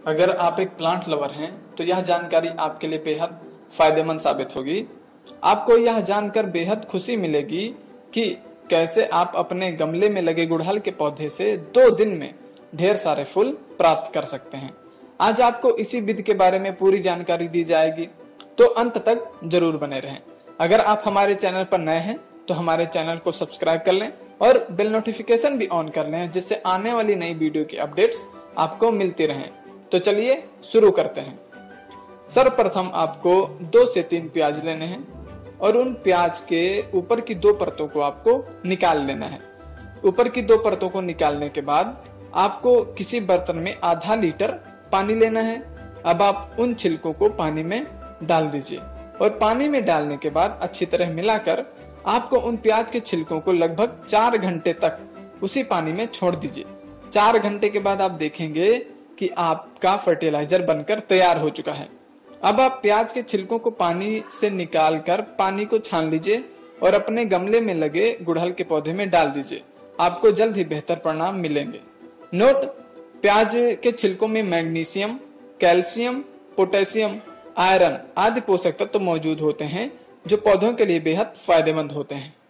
अगर आप एक प्लांट लवर हैं तो यह जानकारी आपके लिए बेहद फायदेमंद साबित होगी। आपको यह जानकर बेहद खुशी मिलेगी कि कैसे आप अपने गमले में लगे गुड़हल के पौधे से 2 दिन में ढेर सारे फूल प्राप्त कर सकते हैं। आज आपको इसी विधि के बारे में पूरी जानकारी दी जाएगी, तो अंत तक जरूर बने रहें। अगर आप हमारे चैनल पर नए हैं तो हमारे चैनल को सब्सक्राइब कर लें और बेल नोटिफिकेशन भी ऑन कर लें, जिससे आने वाली नई वीडियो की अपडेट्स आपको मिलती रहें। तो चलिए शुरू करते हैं। सर्वप्रथम आपको 2 से 3 प्याज लेने हैं और उन प्याज के ऊपर की 2 परतों को आपको निकाल लेना है। ऊपर की 2 परतों को निकालने के बाद आपको किसी बर्तन में आधा लीटर पानी लेना है। अब आप उन छिलकों को पानी में डाल दीजिए और पानी में डालने के बाद अच्छी तरह मिलाकर आपको उन प्याज के छिलकों को लगभग 4 घंटे तक उसी पानी में छोड़ दीजिए। 4 घंटे के बाद आप देखेंगे कि आपका फर्टिलाइजर बनकर तैयार हो चुका है। अब आप प्याज के छिलकों को पानी से निकालकर पानी को छान लीजिए और अपने गमले में लगे गुड़हल के पौधे में डाल दीजिए। आपको जल्द ही बेहतर परिणाम मिलेंगे। नोट: प्याज के छिलकों में मैग्नीशियम, कैल्शियम, पोटेशियम, आयरन आदि पोषक तत्व मौजूद होते हैं जो पौधों के लिए बेहद फायदेमंद होते हैं।